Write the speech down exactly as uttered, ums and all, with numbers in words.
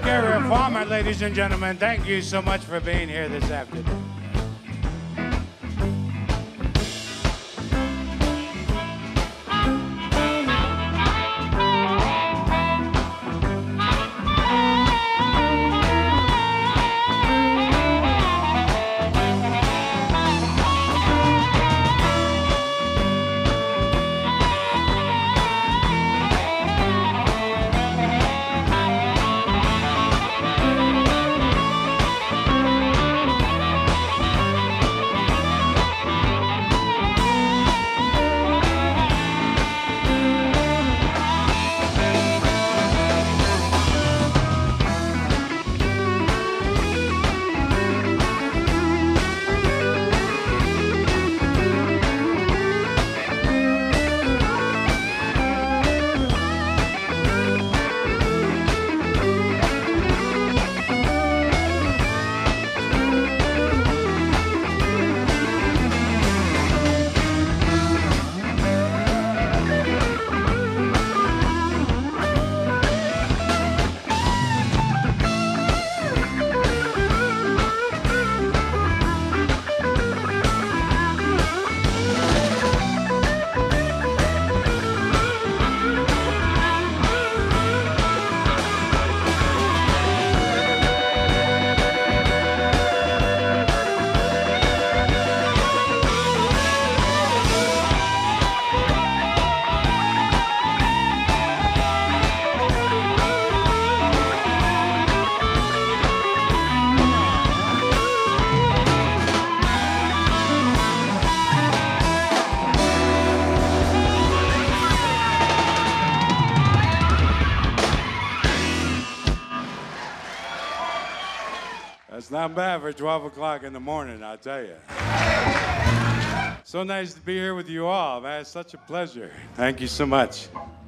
Gary Farmer, ladies and gentlemen. Thank you so much for being here this afternoon. It's not bad for twelve o'clock in the morning, I'll tell you. So nice to be here with you all, man. It's such a pleasure. Thank you so much.